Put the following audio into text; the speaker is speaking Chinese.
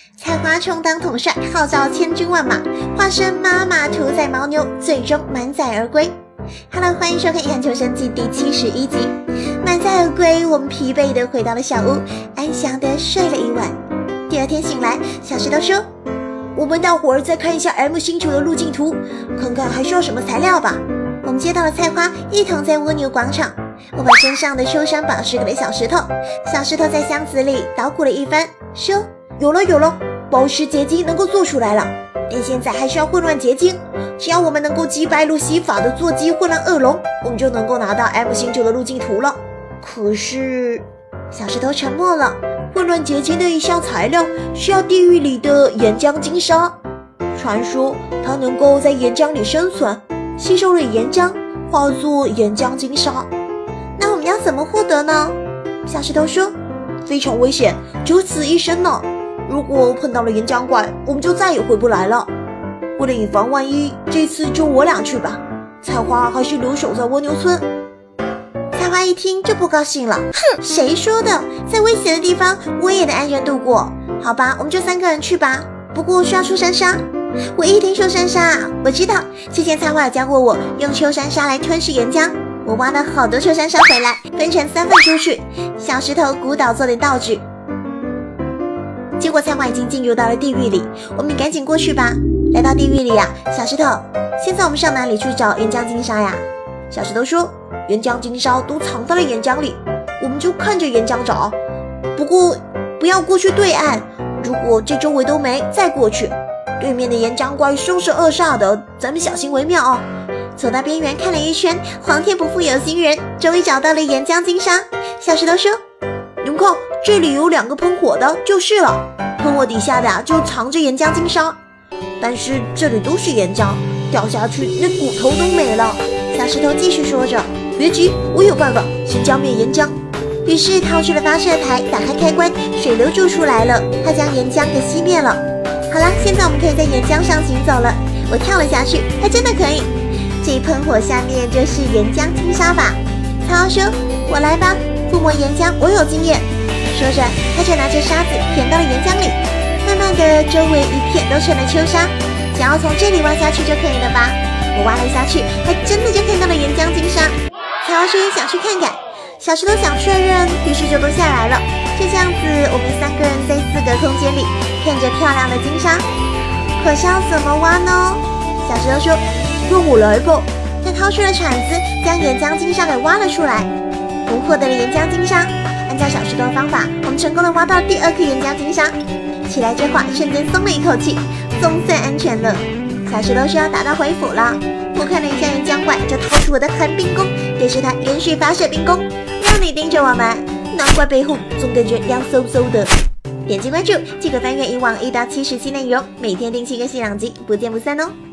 菜花充当统帅，号召千军万马，化身妈妈屠宰牦牛，最终满载而归。Hello， 欢迎收看《眼球生记》第71集。满载而归，我们疲惫地回到了小屋，安详地睡了一晚。第二天醒来，小石头说：“我们大伙儿再看一下 M 星球的路径图，看看还需要什么材料吧。”我们接到了菜花，一同在蜗牛广场。我把身上的秋山宝石给了小石头，小石头在箱子里捣鼓了一番，说：“有了，宝石结晶能够做出来了，但现在还需要混乱结晶。只要我们能够击败路西法的坐骑混乱恶龙，我们就能够拿到 M 星球的路径图了。可是……”小石头沉默了。混乱结晶的一项材料需要地狱里的岩浆金沙，传说它能够在岩浆里生存，吸收了岩浆，化作岩浆金沙。那我们要怎么获得呢？小石头说：“非常危险，九死一生呢。如果碰到了岩浆怪，我们就再也回不来了。为了以防万一，这次就我俩去吧。菜花还是留守在蜗牛村。”菜花一听就不高兴了，哼，谁说的？在危险的地方我也能安全度过。好吧，我们就3个人去吧，不过需要秋山沙。我一听说山沙，我知道之前菜花有教过我用秋山沙来吞噬岩浆。我挖了好多秋山沙回来，分成3份出去。小石头鼓捣做点道具。结果菜花已经进入到了地狱里，我们赶紧过去吧。来到地狱里呀，小石头，现在我们上哪里去找岩浆金沙呀？小石头说：“岩浆金沙都藏在了岩浆里，我们就看着岩浆找。不过不要过去对岸，如果这周围都没，再过去。对面的岩浆怪凶神恶煞的，咱们小心为妙哦。”走到边缘看了一圈，皇天不负有心人，终于找到了岩浆金沙。小石头说：“你们看，这里有2个喷火的，就是了。喷火底下的就藏着岩浆金沙，但是这里都是岩浆，掉下去那骨头都没了。”小石头继续说着：“别急，我有办法，先浇灭岩浆。”于是掏出了发射台，打开开关，水流就出来了，它将岩浆给熄灭了。好了，现在我们可以在岩浆上行走了。我跳了下去，还真的可以。这一喷火下面就是岩浆金沙吧？菜花说：“我来吧，覆没岩浆我有经验。”说着，他就拿着沙子填到了岩浆里，慢慢的，周围一片都成了秋沙。只要从这里挖下去就可以了吧？我挖了下去，还真的就看到了岩浆金沙。菜花说也想去看看，小石头想确认，于是就都下来了。就这样子，我们3个人在4个空间里看着漂亮的金沙。可是要怎么挖呢？小石头说：“让我来吧。”他掏出了铲子，将岩浆金沙给挖了出来。我们获得了岩浆金沙。按照小石头的方法，我们成功的挖到第2颗岩浆金沙。起来这话，瞬间松了一口气，总算安全了。小石头说要打道回府了。我看了一下岩浆怪，就掏出我的寒冰弓，对着它连续发射冰弓，让你盯着我们。难怪背后总感觉凉飕飕的。点击关注，即可翻阅以往1到7时期内容，每天定期更新2集，不见不散哦。